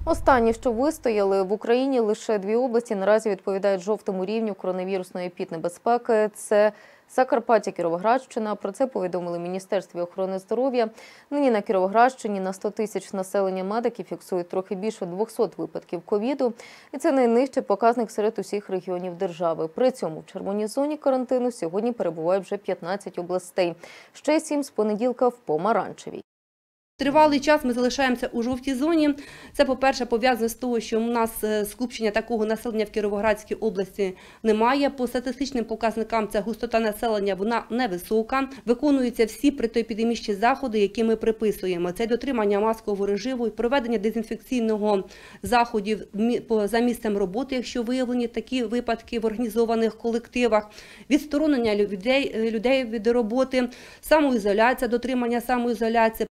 Останні, що вистояли в Україні, лише 2 області наразі відповідають жовтому рівню коронавірусної епіднебезпеки. Це Закарпаття, Кіровоградщина. Про це повідомили в Міністерстві охорони здоров'я. Нині на Кіровоградщині на 100 тисяч населення медики фіксують трохи більше 200 випадків ковіду. І це найнижчий показник серед усіх регіонів держави. При цьому в червоній зоні карантину сьогодні перебуває вже 15 областей. Ще 7 з понеділка в помаранчевій. Тривалий час ми залишаємося у жовтій зоні. Це, по-перше, пов'язано з того, що у нас скупчення такого населення в Кіровоградській області немає. По статистичним показникам це густота населення, вона невисока. Виконуються всі протиепідемічні заходи, які ми приписуємо. Це дотримання маскового режиму, проведення дезінфекційного заходів за місцем роботи, якщо виявлені такі випадки в організованих колективах, відсторонення людей від роботи, самоізоляція, дотримання самоізоляції.